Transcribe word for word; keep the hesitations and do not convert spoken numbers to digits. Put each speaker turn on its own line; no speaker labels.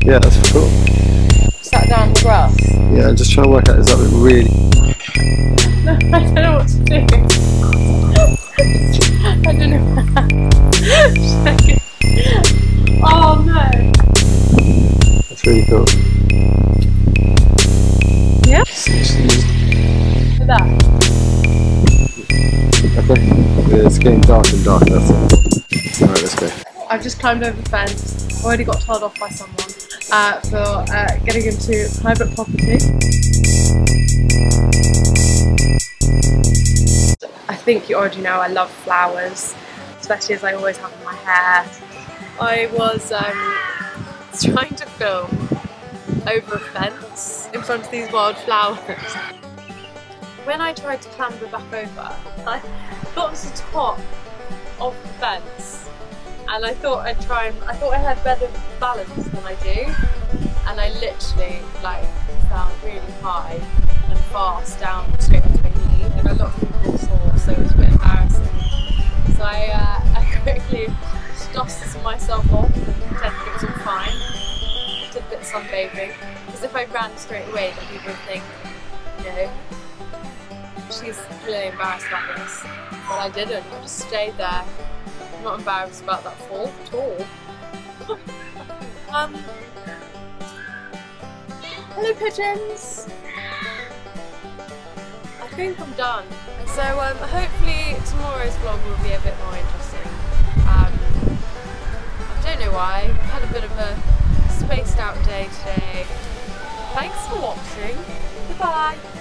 Yeah, that's cool.
Sat down on the grass.
Yeah, I'm just trying to work out, is that really...
No, I don't know what to do. I don't know. Oh no.
That's really cool.
Yeah? For that?
Okay. It's getting dark and dark, that's it. Alright, let's go.
I've just climbed over the fence. Already got told off by someone uh, for uh, getting into private property. I think you already know I love flowers, especially as I always have in my hair. I was um, trying to film over a fence in front of these wild flowers. When I tried to clamber back over, I got to the top of the fence and I thought I'd try and, I thought I had better balance than I do, and I literally like fell really high and fast down straight onto my knee, and a lot of people saw, so it was a bit embarrassing. So I, uh, I quickly dusted myself off and pretended it was all fine. Did a bit of sunbathing, because if I ran straight away then people would think, you know, she's really embarrassed about this. But I didn't, I just stayed there. I'm not embarrassed about that fall at all. um, hello pigeons! I think I'm done. So um, hopefully tomorrow's vlog will be a bit more interesting. Um, I don't know why, I've had a bit of a spaced out day today. Thanks for watching, goodbye!